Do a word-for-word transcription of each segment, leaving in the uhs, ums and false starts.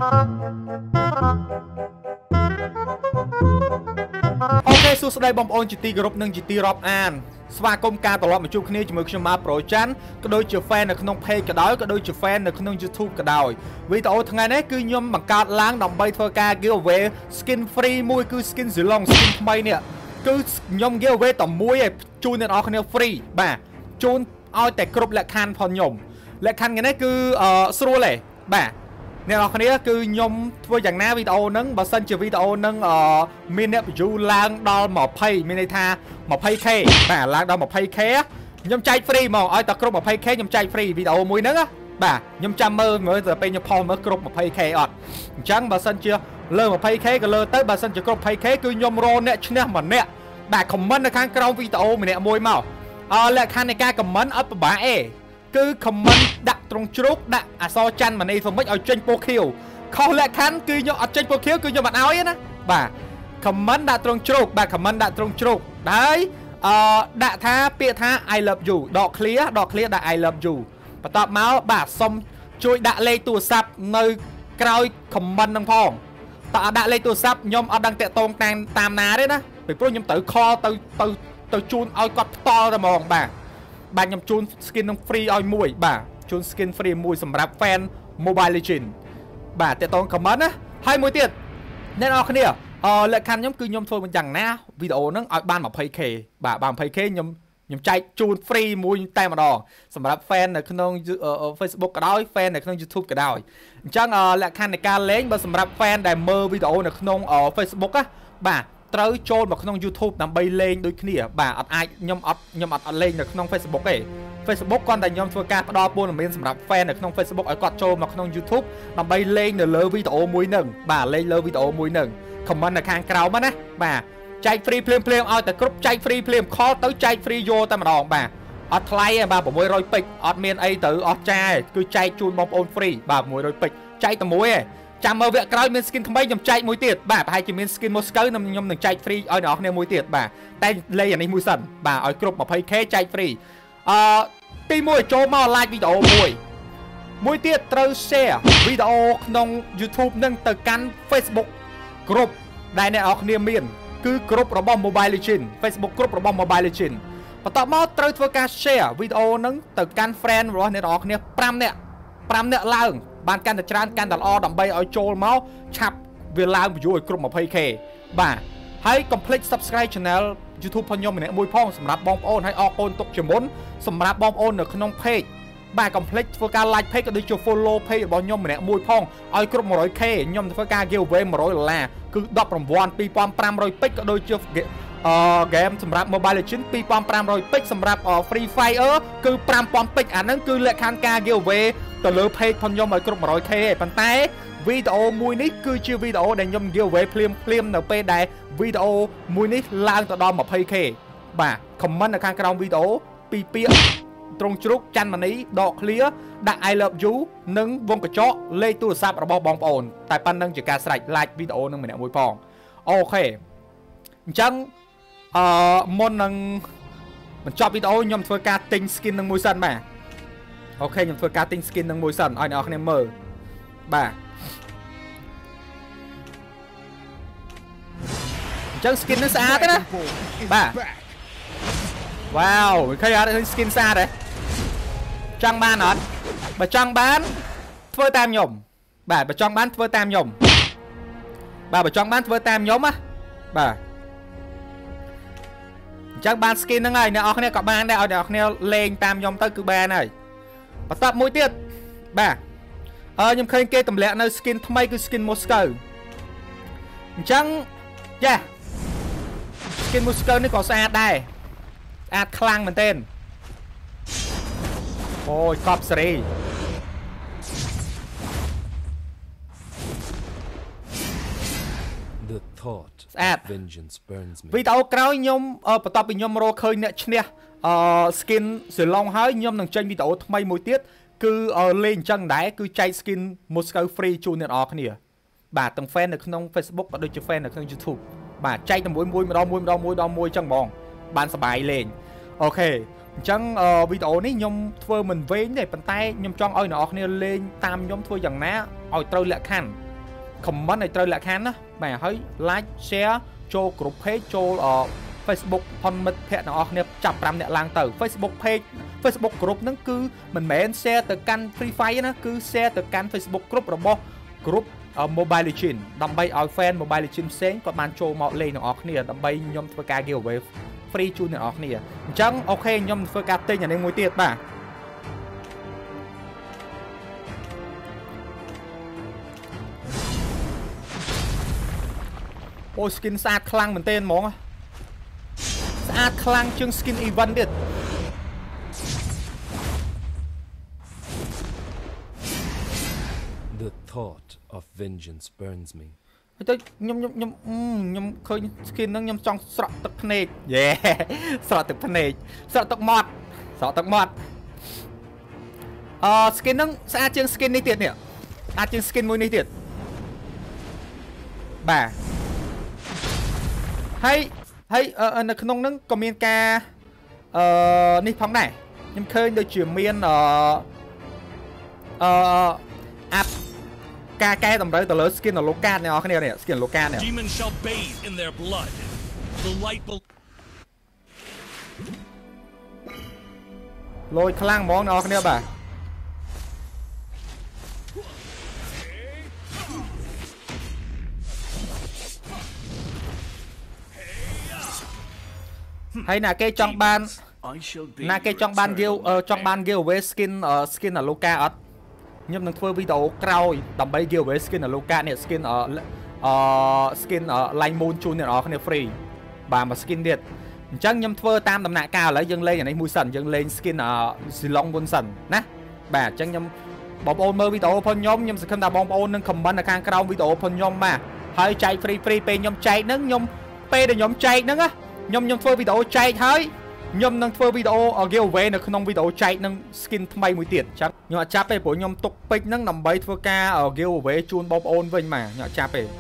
អូខេសួស្តីបងប្អូនជាទីគោរពនិងជាទីរាប់អានស្វាគមន៍ការត្រឡប់មកជួបគ្នាជាមួយខ្ញុំបាទប្រូច័ន្ទក៏ដូចជា fan នៅក្នុង page ក៏ដោយក៏ដូចជា fan នៅក្នុង YouTube ក៏ដោយវីដេអូថ្ងៃនេះគឺខ្ញុំបង្កើតឡើងដើម្បីធ្វើការ giveaway skin free មួយគឺ skin Zilong skin ថ្មីនេះគឺខ្ញុំ giveaway តែមួយឯងជូនអ្នកនរគ្នា free បាទជូនឲ្យតែគ្រប់លក្ខខណ្ឌផងខ្ញុំលក្ខខណ្ឌនេះគឺស្រួលទេបាទអ្នកនរគ្នាគឺខ្ញុំធ្វើយ៉ាងណាវីដេអូហ្នឹងបើសិនជាវីដេអូហ្នឹងមានអ្នក view ឡើងដល់20មានន័យថា 20k បាទឡើងដល់ 20k ខ្ញុំចែក free ហ្មងឲ្យតែគ្រប់ 20k ខ្ញុំចែក free វីដេអូមួយហ្នឹងបាទខ្ញុំចាំមើលមើលទៅពេលខ្ញុំផុសមើលគ្រប់ 20k អត់អញ្ចឹងបើសិនជាលើ 20k ក៏លើទៅបើសិនជាគ្រប់ 20k គឺខ្ញុំរកអ្នកឈ្នះម្នាក់បាទ comment នៅខាងក្រោមវីដេអូម្នាក់មួយមកអលក្ខខណ្ឌនៃការ comment អត់ពិបាកទេគឺ comment ដាក់ត្រង់ជ្រូកដាក់អក្សរច័ន្ទមនីធ្វើម៉េចឲ្យចេញពណ៌ខៀវខុសលក្ខខណ្ឌគឺខ្ញុំអត់ចេញពណ៌ខៀវគឺខ្ញុំអត់ឲ្យទេណាបាទ comment ដាក់ត្រង់ជ្រូកបាទ comment ដាក់ត្រង់ជ្រូកហើយអឺដាក់ថាពាក្យថា I love you ដក clear ដក clear ដាក់ I love you បន្ទាប់មកបាទសុំជួយដាក់លេខទូរស័ព្ទនៅក្រោយ comment ហ្នឹងផងតើអត់ដាក់លេខទូរស័ព្ទខ្ញុំអត់ដឹងតាក់ទងតាមតាមណាទេណាពីព្រោះខ្ញុំត្រូវ call ទៅទៅទៅជូនឲ្យគាត់ផ្ទាល់តែហ្មងបាទបាទខ្ញុំជូន skin នឹង free ឲ្យមួយបាទជូន skin free មួយសម្រាប់ fan Mobile Legend បាទតាក់ទង comment ណាហើយមួយទៀតអ្នកនរគ្នាអឺលក្ខខណ្ឌខ្ញុំគឺខ្ញុំធ្វើយ៉ាងណាវីដេអូហ្នឹងឲ្យបាន 20k បាទបាន 20k ខ្ញុំខ្ញុំចែកជូន free មួយតែម្ដងសម្រាប់ fan នៅក្នុង Facebook ក៏ដោយ fan នៅក្នុង YouTube ក៏ដោយអញ្ចឹងលក្ខខណ្ឌនៃការលេងបើសម្រាប់ fan ដែលមើលវីដេអូនៅក្នុង Facebook ណាបាទត្រូវចូលមកក្នុង YouTube ដើម្បីលេងដូចគ្នាបាទអត់អាចខ្ញុំអត់ខ្ញុំអត់លេងនៅក្នុង Facebook ទេ Facebook គាត់តែខ្ញុំធ្វើការផ្ដល់ព័ត៌មានសម្រាប់ fan នៅក្នុង Facebook ឲ្យគាត់ចូលមកក្នុង YouTube ដើម្បីលេងនៅលើវីដេអូមួយហ្នឹងបាទលេងលើវីដេអូមួយហ្នឹង comment នៅខាងក្រោមណាបាទចែក free ភ្លាមភ្លាមឲ្យតែគ្រប់ចែក free ភ្លាម call ទៅចែក free យកតែម្ដងបាទអត់ថ្លៃទេបាទ600ពេជ្រអត់មានអីទៅអស់ចាយគឺចែកជូនបងប្អូន free បាទ600ពេជ្រចែកតែមួយឯងចាំមើលវគ្គក្រោយមាន skin ថ្មីខ្ញុំចែកមួយទៀតបាទប្រហែលជាមាន skin Moscow ខ្ញុំនឹងចែក free ឲ្យអ្នកនរគ្នាមួយទៀតបាទតែលេងអានេះមួយសិនបាទឲ្យគ្រប់ 20k ចែក free អឺទីមួយចូលមក like វីដេអូមួយមួយទៀតត្រូវ share វីដេអូក្នុង YouTube នឹងទៅកាន់ Facebook គ្រប់ដែលអ្នកនរគ្នាមានគឺគ្រប់របស់ Mobile Legend Facebook គ្រប់របស់ Mobile Legend បន្ទាប់មកត្រូវធ្វើការ share វីដេអូហ្នឹងទៅកាន់ friend របស់អ្នកនរគ្នា5នាក់5នាក់ឡើងបានកាន់តែច្រើនកាន់តែល្អដើម្បីឲ្យចូលមកឆាប់វាឡើង view ឲ្យគ្រប់ 20k បាទហើយ complete subscribe channel YouTube ផងខ្ញុំម្នាក់មួយផងសម្រាប់បងប្អូនហើយអរគុណទុកជាមុនសម្រាប់បងប្អូននៅក្នុង page បាទ complete ធ្វើការ like page ក៏ដូចជា follow page របស់ខ្ញុំម្នាក់មួយផងឲ្យគ្រប់ 100k ខ្ញុំធ្វើការ giveaway 100ដុល្លារគឺដប់រង្វាន់ 2500ពេជ្រក៏ដូចជាអឺ game សម្រាប់ Mobile Legend 2500ពេជ្រសម្រាប់ Free Fire គឺ 5000ពេជ្រអាហ្នឹងគឺលក្ខខណ្ឌការ giveaway ទៅលើ page ផងខ្ញុំឲ្យគ្រប់ 100k ឯងប៉ុន្តែវីដេអូមួយនេះគឺជាវីដេអូដែលខ្ញុំ giveaway ភ្លាមភ្លាមនៅពេលដែលវីដេអូមួយនេះឡើងទៅដល់ 20k បាទ comment នៅខាងក្រោមវីដេអូពីរពាក្យត្រង់ជ្រូកច័ន្ទមនីដក clear ដាក់ I love you និងវងកញ្ចក់លេខទូរស័ព្ទរបស់បងប្អូនតែប៉ុណ្្នឹងជាការស្រេច like វីដេអូនឹងម្នាក់មួយផងអូខេអញ្ចឹងអឺមុននឹងបញ្ចប់វីដេអូខ្ញុំធ្វើការទិញ skin នឹងមួយសិនបាទអូខេខ្ញុំធ្វើការទិញ skin នឹងមួយសិនឲ្យអ្នកនរគ្នាមើលបាទអញ្ចឹង skin នេះស្អាតទេណាបាទវ៉ាវឃើញអត់ឃើញ skin ស្អាតទេចង់បានអត់បើចង់បានធ្វើតាមខ្ញុំបាទបើចង់បានធ្វើតាមខ្ញុំបាទបើចង់បានធ្វើតាមខ្ញុំណាបាទអញ្ចឹងបាន skin ហ្នឹងហើយអ្នកនរគ្នាក៏បានដែរឲ្យអ្នកនរគ្នាលេងតាមខ្ញុំទៅគឺបានហើយបន្ទាប់មួយទៀតបាទអឺខ្ញុំឃើញគេទម្លាក់នៅ skin ថ្មីគឺ skin Moscow អញ្ចឹងយ៉ា skin Moscow នេះក៏ស្អាតដែរស្អាតខ្លាំងមែនទែនអូយកប់សេរី The thought ស្អាត vengeance burns me វីដេអូក្រោយខ្ញុំបន្ទាប់ពីខ្ញុំរកឃើញអ្នកឈ្នះអឺ skin Zilong ហើយខ្ញុំនឹងចេញវីដេអូថ្មីមួយទៀតគឺលេងអញ្ចឹងដែរគឺចែក skin Moscow free ជូនអ្នកនរគ្នាបាទទាំង fan នៅក្នុង Facebook ក៏ដូចជា fan នៅក្នុង YouTube បាទចែកតែមួយមួយម្ដងមួយម្ដងមួយម្ដងមួយអញ្ចឹងហ្មងបានសប្បាយលេងអូខេអញ្ចឹងវីដេអូនេះខ្ញុំធ្វើមិនវែងទេប៉ុន្តែខ្ញុំចង់ឲ្យអ្នកនរគ្នាលេងតាមខ្ញុំធ្វើយ៉ាងណាឲ្យត្រូវលក្ខខណ្ឌ comment ឲ្យត្រូវលក្ខខណ្ឌណាបាទហើយ like share ចូល group page ចូល Facebook ផនមិត្តភ័ក្តិទាំងអស់គ្នាចាប់fiveអ្នកឡើងទៅ Facebook page Facebook group ហ្នឹងគឺមិនមែន share ទៅកាន់ Free Fire ណាគឺ share ទៅកាន់ Facebook group របស់ group Mobile Legend ដើម្បីឲ្យ fan Mobile Legend ផ្សេងគាត់បានចូលមកលេងទាំងអស់គ្នាដើម្បីខ្ញុំធ្វើការ giveaway free ជូនអ្នកនរគ្នាអញ្ចឹងអូខេខ្ញុំធ្វើការទិញអានេះមួយទៀតបាទអូ skin ស្អាតខ្លាំងមែនទែនហ្មងស្អាតខ្លាំងជាង skin event ទៀត The thought of vengeance burns me ទៅខ្ញុំខ្ញុំខ្ញុំខ្ញុំឃើញ skin ហ្នឹងខ្ញុំចង់ស្រក់ទឹកភ្នែកយេស្រក់ទឹកភ្នែកស្រក់ទឹកមាត់ស្រក់ទឹកមាត់អឺ skin ហ្នឹងស្អាតជាង skin នេះទៀតនេះស្អាតជាង skin មួយនេះទៀតបាទហើយហើយនៅក្នុងហ្នឹងក៏មានការអឺនេះផងដែរខ្ញុំឃើញដូចជាមានអឺអឺអាប់ការកែតម្រូវទៅលើ skin លោកកាតអ្នកនរគ្នានេះ skin លោកកាតនេះ Demons shall bathe in their blood. The light will លយខ្លាំងហ្មងអ្នកនរគ្នាបាទហើយណាគេចង់បានណាគេចង់បាន give ចង់បាន give away skin skin លោកកាអត់ខ្ញុំនឹងធ្វើវីដេអូក្រោយដើម្បី give away skin លោកកានេះ skin អឺ skin line moon ជូនអ្នកនរគ្នា free បាទមក skin ទៀតអញ្ចឹងខ្ញុំធ្វើតាមដំណាក់កាលឥឡូវយើងលេងអានេះមួយសិនយើងលេង skin Zilong មុនសិនណាបាទអញ្ចឹងខ្ញុំបងប្អូនមើលវីដេអូផងខ្ញុំខ្ញុំសង្ឃឹមថាបងប្អូននឹង comment នៅខាងក្រោមវីដេអូផងខ្ញុំបាទហើយចែក free free ពេលខ្ញុំចែកហ្នឹងខ្ញុំពេលដែលខ្ញុំចែកហ្នឹងណាខ្ញុំខ្ញុំធ្វើវីដេអូចែកហើយខ្ញុំនឹងធ្វើវីដេអូ giveaway នៅក្នុងវីដេអូចែកនឹង skin ថ្មីមួយទៀតអញ្ចឹងខ្ញុំអត់ចាប់ទេព្រោះខ្ញុំទុកពេជ្រហ្នឹងដើម្បីធ្វើការ giveaway ជូនបងប្អូនវិញបាទខ្ញុំអត់ចាប់ទេ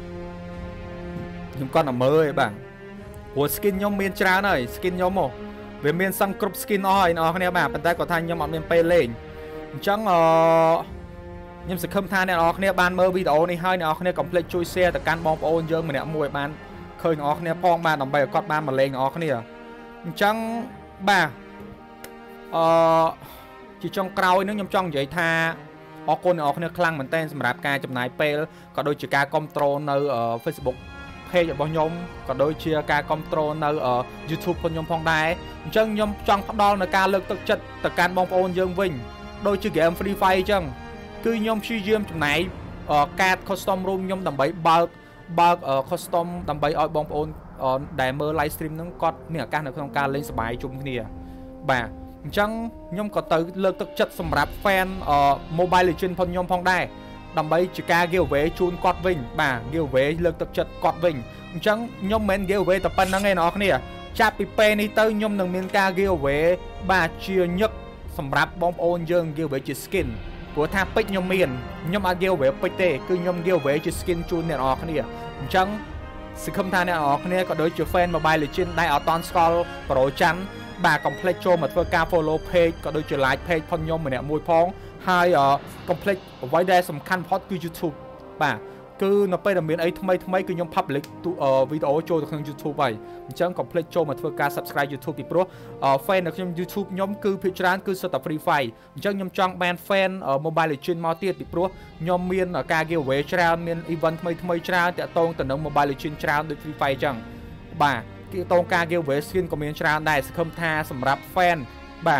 ខ្ញុំគាត់តែមើលឯងបាទព្រោះ skin ខ្ញុំមានច្រើនហើយ skin ខ្ញុំហ៎វាមានសឹងគ្រប់ skin អស់ហើយអ្នកនរគ្នាបាទប៉ុន្តែគាត់ថាខ្ញុំអត់មានពេលលេងអញ្ចឹងអឺខ្ញុំសង្ឃឹមថាអ្នកនរគ្នាបានមើលវីដេអូនេះហើយអ្នកនរគ្នាកុំភ្លេចជួយ share ទៅកាន់បងប្អូនយើងម្នាក់មួយបានឃើញអ្នកនរគ្នាផងបាទដើម្បីឲ្យគាត់បានមកលេងអ្នកនរគ្នាអញ្ចឹងបាទអឺជាចុងក្រោយនឹងខ្ញុំចង់និយាយថាអរគុណអ្នកនរគ្នាខ្លាំងមែនទែនសម្រាប់ការចំណាយពេលក៏ដូចជាការគ្រប់គ្រងនៅ Facebook page របស់ខ្ញុំក៏ដូចជាការគ្រប់គ្រងនៅ YouTube របស់ខ្ញុំផងដែរអញ្ចឹងខ្ញុំចង់ផ្ដល់នៅការលើកទឹកចិត្តទៅកាន់បងប្អូនយើងវិញដូចជា game Free Fire អញ្ចឹងគឺខ្ញុំព្យាយាមចំណាយកាត custom room ខ្ញុំដើម្បីបើកបើក custom ដើម្បីឲ្យបងប្អូនដែលមើល live stream ហ្នឹងគាត់មានឱកាសនៅក្នុងការលេងសប្បាយជុំគ្នាបាទអញ្ចឹងខ្ញុំក៏ទៅលើកទឹកចិត្តសម្រាប់ fan Mobile Legend ផងខ្ញុំផងដែរដើម្បីជាការ giveaway ជូនគាត់វិញបាទ giveaway លើកទឹកចិត្តគាត់វិញអញ្ចឹងខ្ញុំមិនមែន giveaway តែប៉ុណ្្នឹងទេអ្នកនរគ្នាចាប់ពីពេលនេះទៅខ្ញុំនឹងមានការ giveaway បាទជាញឹកសម្រាប់បងប្អូនយើង giveaway ជា skin ព្រោះថាពេជ្រខ្ញុំមានខ្ញុំអត់ giveaway ពេជ្រទេគឺខ្ញុំ giveaway ជា skin ជូនអ្នកនរគ្នាអញ្ចឹងសង្ឃឹមថាអ្នកនរគ្នាក៏ដូចជា fan Mobile Legend ដែលអត់តាន់ស្គាល់ប្រូច័ន្ទបាទកុំភ្លេចចូលមកធ្វើការ follow page ក៏ដូចជា like page ផងខ្ញុំម្នាក់មួយផងហើយកុំភ្លេចអ្វីដែលសំខាន់បំផុតគឺ YouTube បាទគឺនៅពេលដែលមានអីថ្មីថ្មីគឺខ្ញុំ public វីដេអូចូលទៅក្នុង YouTube ហើយអញ្ចឹងកុំភ្លេចចូលមកធ្វើការ subscribe YouTube ពីព្រោះ fan នៅក្នុង YouTube ខ្ញុំគឺភាគច្រើនគឺសុទ្ធតែ Free Fire អញ្ចឹងខ្ញុំចង់បាន fan Mobile Legend មកទៀតពីព្រោះខ្ញុំមានការ giveaway ច្រើនមាន event ថ្មីថ្មីច្រើនតាក់ទងទៅនឹង Mobile Legend ច្រើនដូច Free Fire អញ្ចឹងបាទគឺតងការ giveaway skin ក៏មានច្រើនដែរសង្ឃឹមថាសម្រាប់ fan បាទ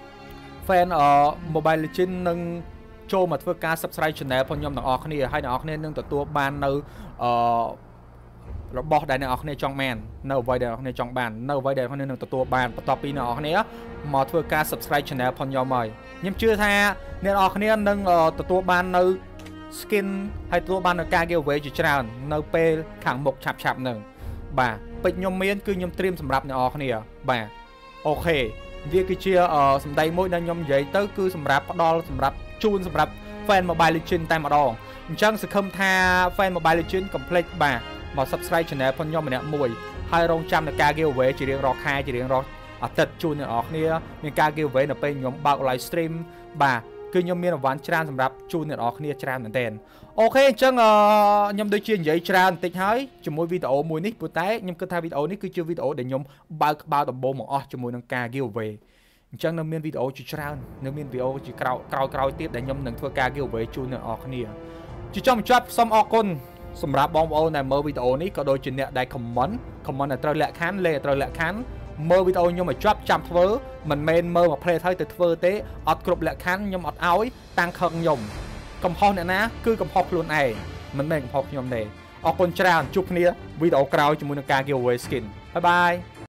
fan Mobile Legend នឹងចូលមកធ្វើការ subscribe channel ផងខ្ញុំទាំងអស់គ្នាហើយអ្នកនរគ្នានឹងទទួលបាននៅអឺរបស់ដែលអ្នកនរគ្នាចង់បាននៅអ្វីដែលអ្នកនរគ្នាចង់បាននៅអ្វីដែលអ្នកនរគ្នានឹងទទួលបានបន្ទាប់ពីអ្នកនរគ្នាមកធ្វើការ subscribe channel ផងខ្ញុំហើយខ្ញុំជឿថាអ្នកនរគ្នានឹងទទួលបាននៅ skin ហើយទទួលបាននៅការ giveaway ជាច្រើននៅពេលខាងមុខឆាប់ឆាប់នឹងបាទពេជ្រខ្ញុំមានគឺខ្ញុំត្រៀមសម្រាប់អ្នកនរគ្នាបាទអូខេវាគឺជាសម្ដីមួយដែលខ្ញុំនិយាយទៅគឺសម្រាប់ផ្ដល់សម្រាប់ជូនសម្រាប់ fan Mobile Legend តែម្ដងអញ្ចឹងសង្ឃឹមថា fan Mobile Legend កុំភ្លេចបាទមក subscribe channel ផងខ្ញុំម្នាក់មួយហើយរងចាំនៅការ giveaway ជារៀងរាល់ខែជារៀងរាល់អាទិត្យជូនអ្នកនរគ្នាមានការ giveaway នៅពេលខ្ញុំបើក live stream បាទគឺខ្ញុំមានអវ៉ាន់ច្រើនសម្រាប់ជូនអ្នកនរគ្នាច្រើនមែនទែនអូខេអញ្ចឹងខ្ញុំដូចជានិយាយច្រើនបន្តិចហើយជាមួយវីដេអូមួយនេះប៉ុន្តែខ្ញុំគិតថាវីដេអូនេះគឺជាវីដេអូដែលខ្ញុំបើកក្បាលដំបូងមកអស់ជាមួយនឹងការ giveaway អញ្ចឹងនៅមានវីដេអូជាច្រើននៅមានវីដេអូជាក្រោយក្រោយទៀតដែលខ្ញុំនឹងធ្វើការ giveaway ជូនអ្នកនរគ្នាជាចុងបញ្ចប់សូមអរគុណសម្រាប់បងប្អូនដែលមើលវីដេអូនេះក៏ដូចជាអ្នកដែល comment comment ដែលត្រូវលក្ខខណ្ឌលេខត្រូវលក្ខខណ្ឌមើលវីដេអូខ្ញុំឲ្យចប់ចាំធ្វើមិនមែនមើលមក play ហើយទៅធ្វើទេអត់គ្រប់លក្ខខណ្ឌខ្ញុំអត់ឲ្យតាំងខឹងខ្ញុំកំហុសអ្នកណាគឺកំហុសខ្លួនឯងមិនមែនកំហុសខ្ញុំទេអរគុណច្រើនជួបគ្នាវីដេអូក្រោយជាមួយនឹងការ giveaway skin បាយបាយ